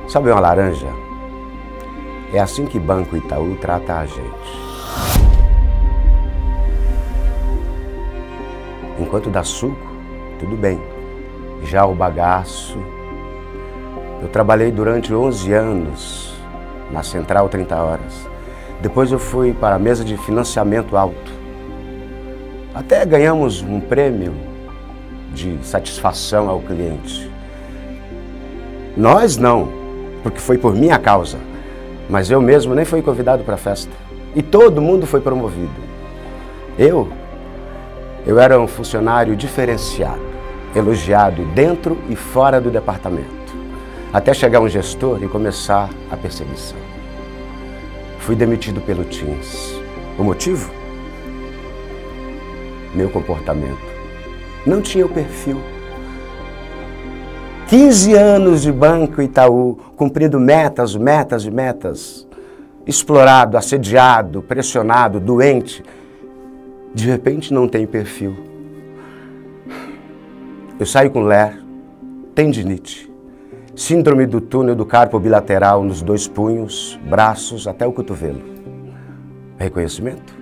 Sabe uma laranja? É assim que Banco Itaú trata a gente. Enquanto dá suco, tudo bem. Já o bagaço... Eu trabalhei durante 11 anos na Central 30 Horas. Depois eu fui para a mesa de financiamento alto. Até ganhamos um prêmio de satisfação ao cliente. Nós não, porque foi por minha causa. Mas eu mesmo nem fui convidado para a festa. E todo mundo foi promovido. Eu era um funcionário diferenciado, elogiado dentro e fora do departamento. Até chegar um gestor e começar a perseguição. Fui demitido pelo Teams. O motivo? Meu comportamento. Não tinha o perfil. 15 anos de Banco Itaú, cumprindo metas e metas. Explorado, assediado, pressionado, doente. De repente não tem perfil. Eu saio com LER, tendinite. Síndrome do túnel do carpo bilateral nos 2 punhos, braços até o cotovelo. Reconhecimento?